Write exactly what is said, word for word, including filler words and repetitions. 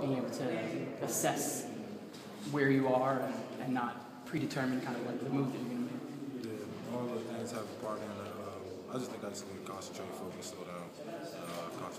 being able to assess where you are and, and not predetermine kind of like the move that you're going to make. Yeah, all those things have a part in it. Uh, I just think I just need to concentrate, focus, slow down, uh,